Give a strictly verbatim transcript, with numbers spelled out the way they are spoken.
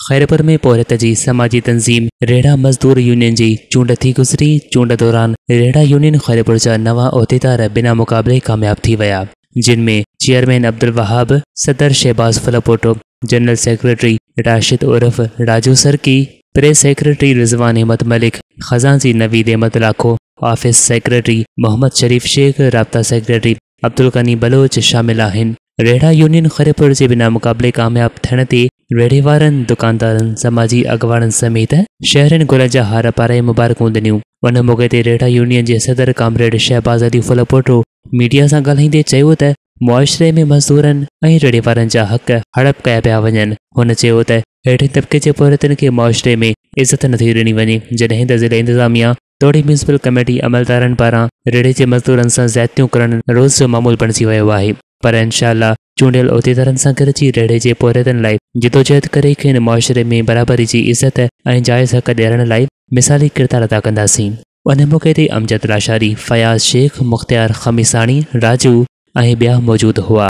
खैरपुर में पौरत जी समाजी तंजीम रेड़ा मजदूर यूनियन जी चूंड थी गुज़री। चूंड दौरान रेड़ा यूनियन खैरपुर जा नवा उहदेदार बिना मुकाबले कामयाब थी विया, जिनमें चेयरमैन अब्दुल वहाब, सदर शहबाज फलापोटो, जनरल सेक्रेटरी राशिद उर्फ राजू सरकी, प्रेस सेक्रेटरी रिजवान अहमद मलिक, खजांची नवीद अहमद लाखो, ऑफिस सेक्रेटरी मोहम्मद शरीफ शेख, राब्ता सेक्रेटरी अब्दुल गनी बलोच शामिल आहिनि। रेड़ा यूनियन खैरपुर जे बिना मुकाबले कामयाब थियण ते रेड़े वारनि, दुकानदारनि, समाजी अॻवाननि समेत शहरनि गुल जा हार पाराए मुबारकूं ॾिनियूं। उन मौक़े ते रेड़ा यूनियन जे सदर कामरेड शहबाज अली फलापोटो मीडिया सां ॻाल्हाईंदे चयो त मुआशरे में मज़दूरनि ऐं रेड़े वारनि जा हक़ हड़प कया पिया वञनि। हुन चयो त हेठि तबिके जे पौरतनि खे मुआशरे में इज़त नथी ॾिनी वञे, जॾहिं त ज़िले इंतिज़ामिया तोड़ी म्यूनिसिपल कमेटी अमलदारनि पारां रेड़े जे मज़दूरनि सां ज़्यादतियूं करणु रोज़ जो मामूल बणिजी वियो आहे। पर इंशाअल्लाह चूंडियल उहदेदारनि सां गॾिजी रेड़े जे पौरतनि लाइ जिदोजहद करे खेनि मुआशरे में बराबरी जी इज़त ऐं जाइज़ हक़ ॾियण लाइ मिसाली किरदार अदा कंदासीं। उन मौक़े ते अमजद लाशारी, फयाज़ शेख, मुख्तियार खमीसाणी, राजू ऐं ॿिया मौजूदु हुआ।